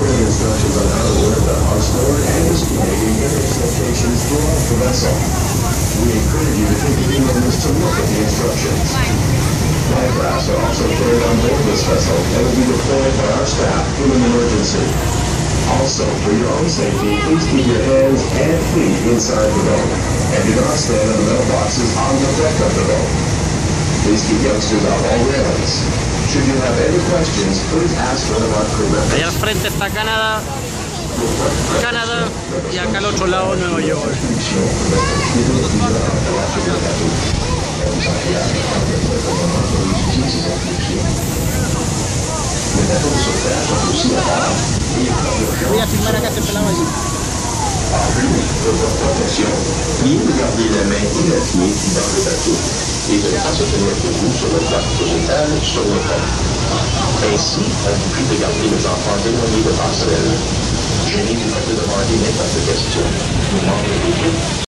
Further instructions on how to wear them are stored and displayed in various locations throughout the vessel. We encourage you to take a few moments to look at the instructions. Lifevests are also carried on board this vessel and will be deployed by our staff in an emergency. Also, for your own safety, please keep your hands and feet inside the boat, and do not stand on the metal boxes on the deck of the boat. Please keep youngsters off all railings. Should you have any questions, please ask one of our crew members. Allá al frente está Canadá, y acá al otro lado Nueva York. Voy a filmar acá este pelado allí. Bien garder la main et la pied dans le bateau et de ne pas se tenir debout sur le bloc végétal sur le pont. Ainsi, on vous prie de garder les enfants éloignés de passerelles. Gênez-vous pas de demander n'importe question. Nous membres de l'équipe